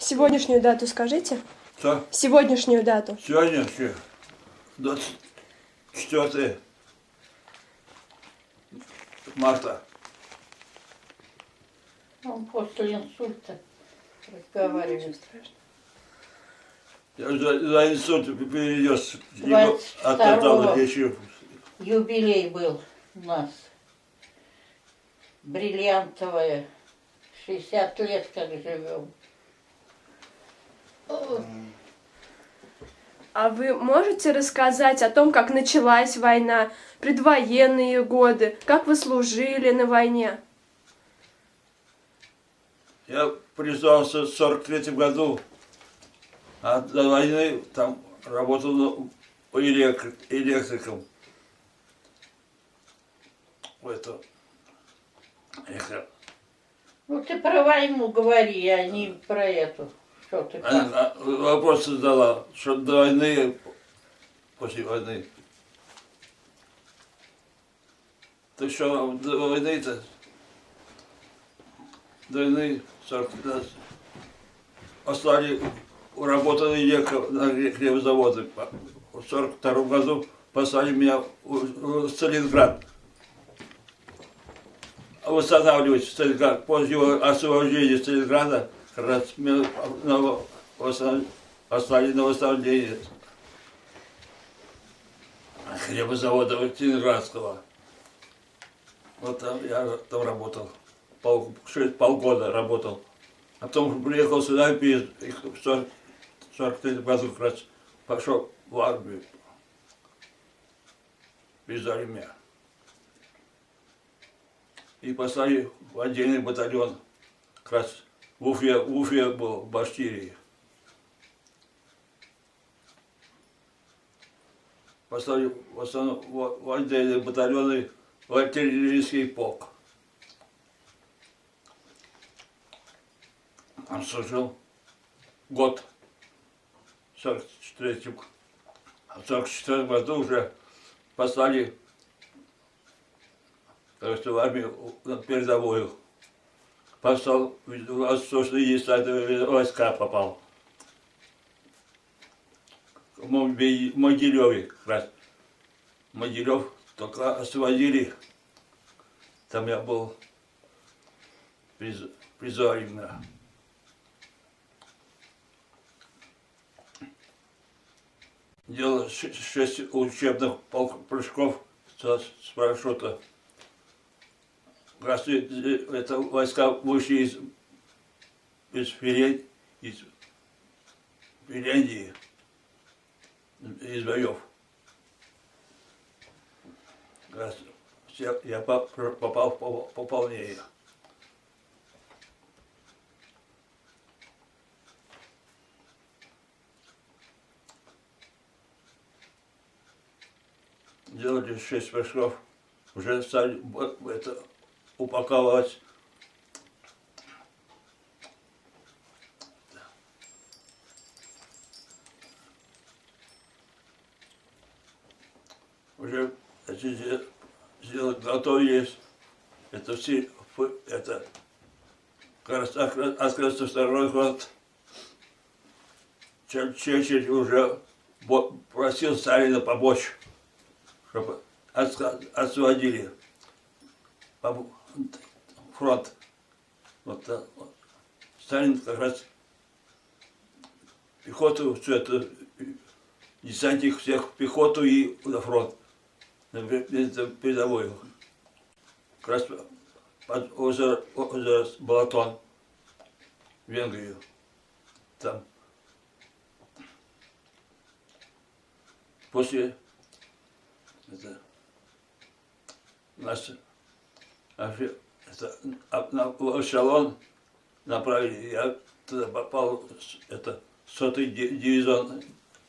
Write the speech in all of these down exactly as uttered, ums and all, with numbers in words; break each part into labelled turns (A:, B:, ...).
A: Сегодняшнюю дату скажите?
B: Что?
A: Сегодняшнюю дату.
B: Сегодняшнюю? двадцать четвёртое марта.
C: Он после инсульта разговаривает.
B: Я за, за инсульт перенес.
C: двадцать второго
B: еще.
C: Юбилей был у нас. Бриллиантовая. шестьдесят лет как живем.
A: А вы можете рассказать о том, как началась война, предвоенные годы, как вы служили на войне?
B: Я призвался в сорок третьем году, а до войны там работал электриком. Это, это.
C: Ну ты про войну говори, а не про эту. Что ты как?
B: Она вопрос задала, что до войны, после войны. Ты что, до войны-то? До войны сорок пятнадцать. Послали, работал электрик на хлебозаводе. В сорок втором году послали меня в Сталинград. Восстанавливать Сталинград. После его освобождения Сталинграда как раз меня послали на восстановление хлебозавода Сталинградского. Вот там я там работал. Пол, шесть, полгода работал. А потом приехал сюда и в сорок третьем году как раз пошел в армию. Призвали меня. И послали в отдельный батальон. Как раз в Уфе, в Уфе был, в Башкирии. Послали в основном в, в отдельные батальоны, в артиллерийский полк. Он служил год в сорок третьем. А в сорок четвёртом году уже послали, короче, в армию на передовую. Послал в восточные войска попал. В Могилеве как раз. Могилев только освободили. Там я был призываемый. Делал шесть учебных прыжков с парашюта. Раз это войска вышли из, из, Финляндии, из Финляндии, из боев. Раз я попал в пополнение. Делали шесть прыжков, уже стали это, упаковывать. Уже сделать готовились. Это все, это как раз открылся второй год. Черчилль уже просил Сталина помочь, чтобы освободили фронт. Вот, вот. Сталин как раз пехоту, все это, десантник всех, пехоту и на фронт, на передовую. Как раз под озеро, озеро Балатон, в Венгрию. Там. После это, нас это, на эшелон направили, я туда попал, это сотый дивизион,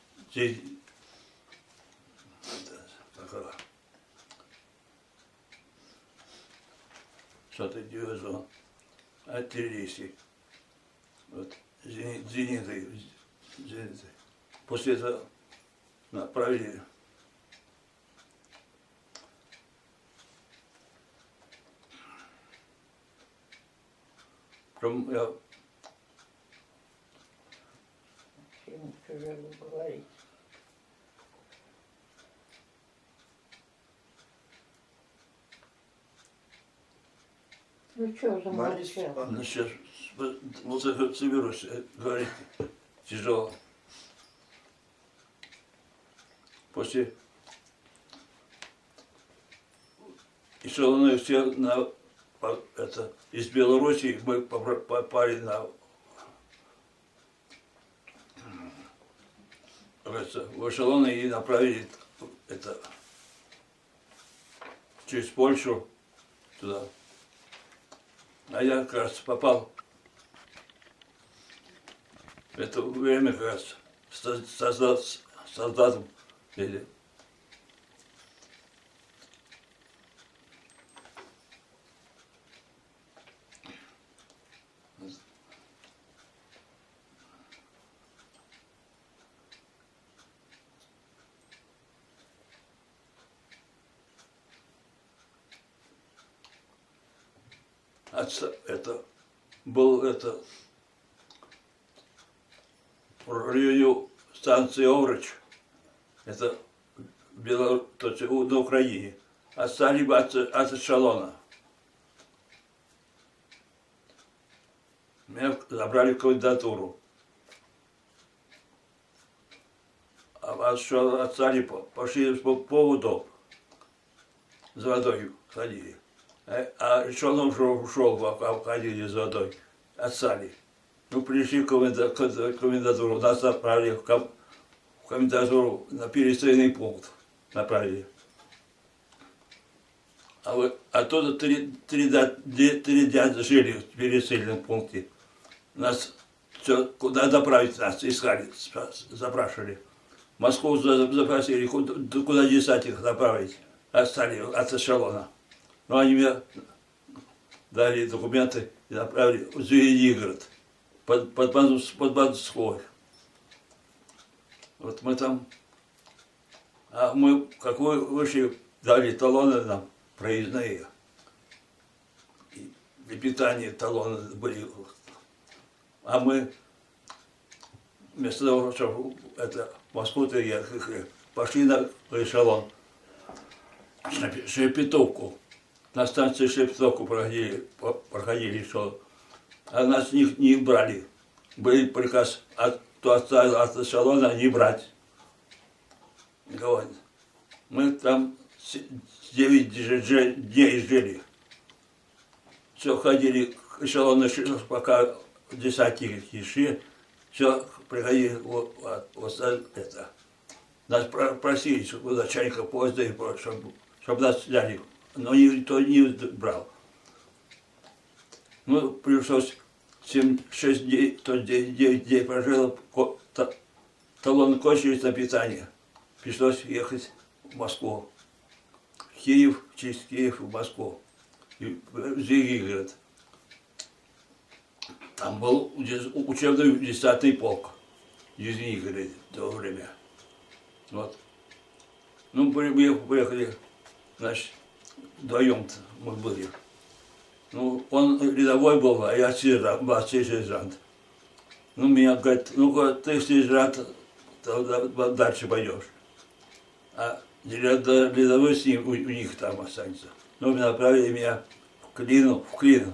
B: сотый дивизион, артиллерийский, вот, зениты, зениты. После этого направили. Потом я
C: Ольга говорит. Ну что замолчал?
B: Ну сейчас, вот соберусь, говорить тяжело. После еще он все на это из Белоруссии мы попали на в эшелоны и направили это через Польшу туда. А я как раз попал в это время как раз создат, солдатом или отца, это был это в районе станции Овруч, это Бело, то есть на Украине, отстали от, от эшелона. Меня забрали в комендатуру. А что отстали, пошли по поводу за водой ходили. А еще он уже ушел, ходили за водой, отстали. Ну, пришли в комендатуру, нас отправили в комендатуру на пересыльный пункт, направили. А вот оттуда три, три, три дня жили в пересыльном пункте. Нас все, куда доправить нас искали, запрашивали. Москву запросили, куда, куда десять их направить, отстали от эшелона. Ну, они мне дали документы и направили в Звенигород, под, под, под Москвой. Вот мы там, а мы, какой вышли, дали талоны нам, проездные. И для питания талоны были. А мы, вместо того, чтобы это, в Москву-то ехали, пошли на эшелон, на Шепетовку. На станции Шепетовку проходили, проходили что, а нас не, не брали. Был приказ, от, кто оставил от эшелона, не брать. Говорит. Мы там девять дней жили. Все ходили к эшелону, пока десятки шли, все приходили вот, вот, вот это. Нас просили, чтобы начальника поезда, чтобы, чтобы нас сняли. Но никто не брал. Ну, пришлось семь-шесть дней, то девять дней прожило, талон кончились на питание. Пришлось ехать в Москву. В Киев, через Киев в Москву. В Звенигород. Там был учебный десятый полк в Звенигороде в то время. Вот. Ну, приехали, значит, вдвоем мы были. Ну, он рядовой был, а я сержант, младший сержант. Ну, меня говорит, ну, ты сержант, то дальше пойдешь. А рядовой с ним, у, у них там останется. Ну, направили меня в Клину, в Клину,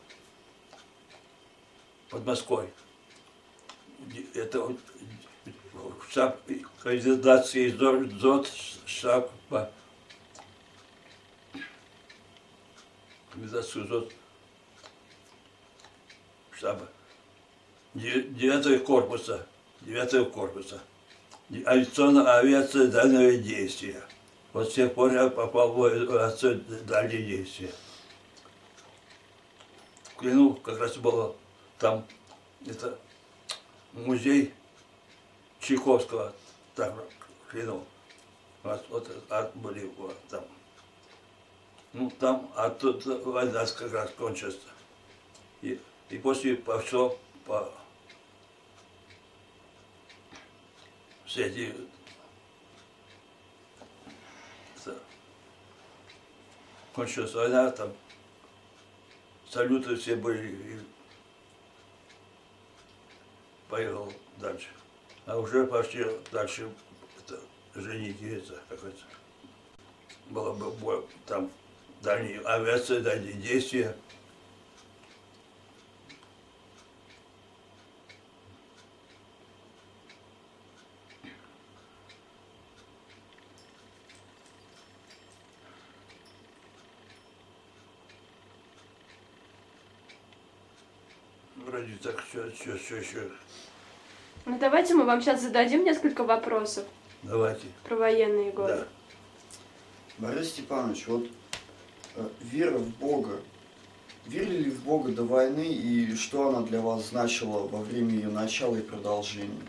B: под Москвой. Это штаб, кандидатский ЗОТ, штаб, кандидатский ЗОТ, штаба, девятого корпуса, девятого корпуса, авиационная авиация дальнего действия. Вот с тех пор я попал в авиацию дальнего действия. В Клину как раз было там, это музей Чайковского, так, в Клину. Вот, вот от, были вот, там. Ну, там, а тут война как раз кончилась. И, и после пошло по все эти кончилась война, там салюты все были, и поехал дальше. А уже почти дальше это, женики, это, как это, было бы бой, там дальние авиация, дальние действия. Вроде так, все, все, все, все.
A: Ну давайте мы вам сейчас зададим несколько вопросов
B: Давайте.
A: про военные годы.
B: Да.
D: Борис Степанович, вот э, вера в Бога. Верили ли в Бога до войны и что она для вас значила во время ее начала и продолжения?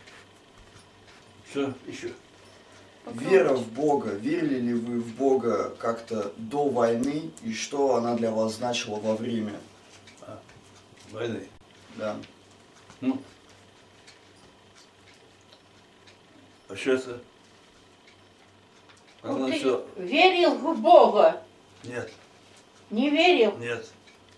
B: Что еще?
D: Вера в Бога. Верили ли вы в Бога как-то до войны и что она для вас значила во время?
B: А, войны.
D: Да.
B: Ну, вообще-то,
C: Ну,
B: она
C: ты
B: все...
C: верил в Бога?
B: Нет,
C: Не верил?
B: нет.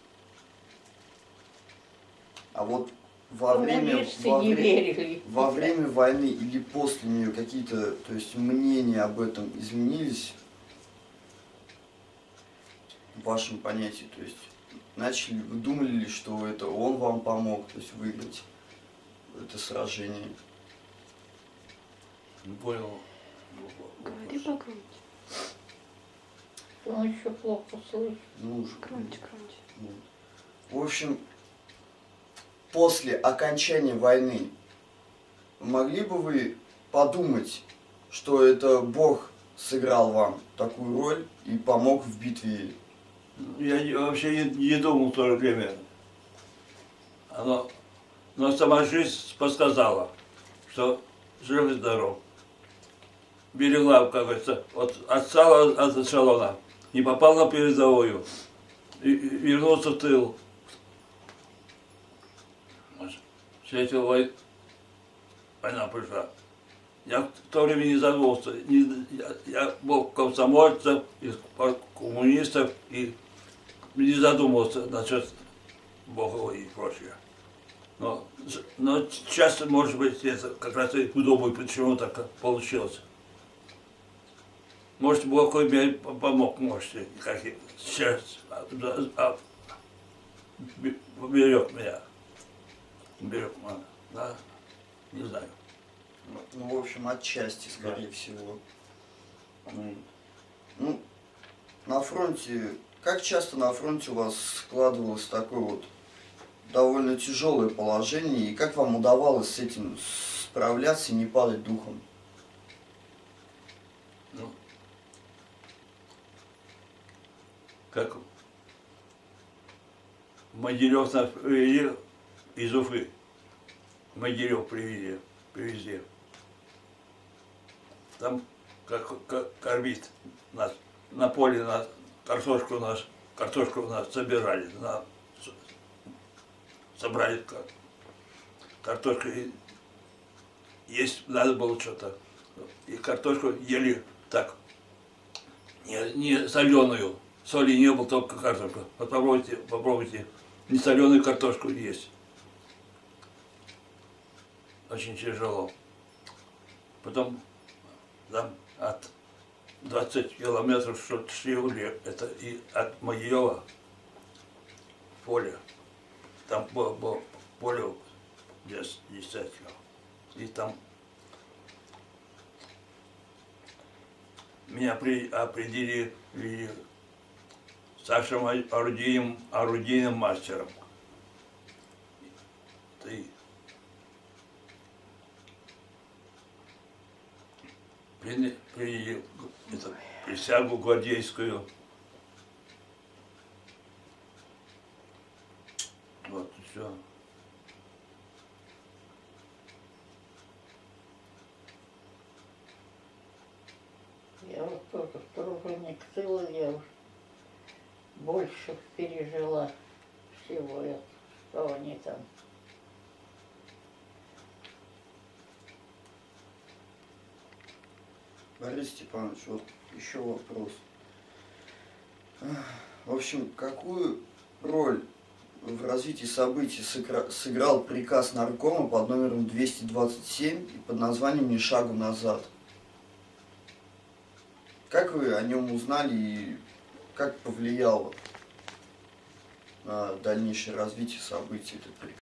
D: А вот во время,
C: Коммунисты
D: во,
C: не
D: вре-
C: верили.
D: во время войны или после нее какие-то, то есть мнения об этом изменились в вашем понятии? То есть начали, вы думали ли, что это он вам помог, то есть выиграть это сражение?
B: Не понял.
A: Говори погромче.
C: Он еще плохо слышит.
D: Ну, уж,
A: Громче, громче.
D: вот. В общем, после окончания войны могли бы вы подумать, что это Бог сыграл вам такую роль и помог в битве?
B: Я не- вообще не, не думал в то же время. Оно, но сама жизнь подсказала, что жив и здоров. Берегла, как говорится, вот отстала от эшелона, не попал на передовую, и, и вернулся в тыл. Встретил вой... война пришла. Я в то время не задумывался. Не, я, я был комсомольцем, из коммунистов, и не задумывался насчет Бога и прочее. Но, но часто, может быть, это как раз и думаю, почему так получилось. Может, Бог мне помог, может, как и сейчас, а, а, берег меня. Берег меня, да, не знаю.
D: Ну, в общем, отчасти, скорее всего. Ну, на фронте, как часто на фронте у вас складывалось такое вот довольно тяжелое положение, и как вам удавалось с этим справляться и не падать духом?
B: Ну, как в Могилев нас привели из Уфы. В Могилев привели, привезли. Там как, как кормить нас, на поле нас, картошку у нас, картошку у нас собирали, на, собрали картошку, и есть надо было что-то. И картошку ели так, не, не соленую, соли не было, только картошку. Вот попробуйте, попробуйте не соленую картошку есть. Очень тяжело. Потом там от двадцати километров что-то шли, это и от Могилева в поле. Там было, было поле десять километров. И там меня при, определили старшим орудийным, орудийным мастером. И приняли, приняли это, присягу гвардейскую. Вот и все.
C: Я вот тоже труженик тыла, я уж больше пережила всего этого, что они там.
D: Борис Степанович, вот еще вопрос. В общем, какую роль в развитии событий сыгра- сыграл приказ наркома под номером двести двадцать семь и под названием «Ни шагу назад». Как вы о нем узнали и как повлияло на дальнейшее развитие событий этот приказ?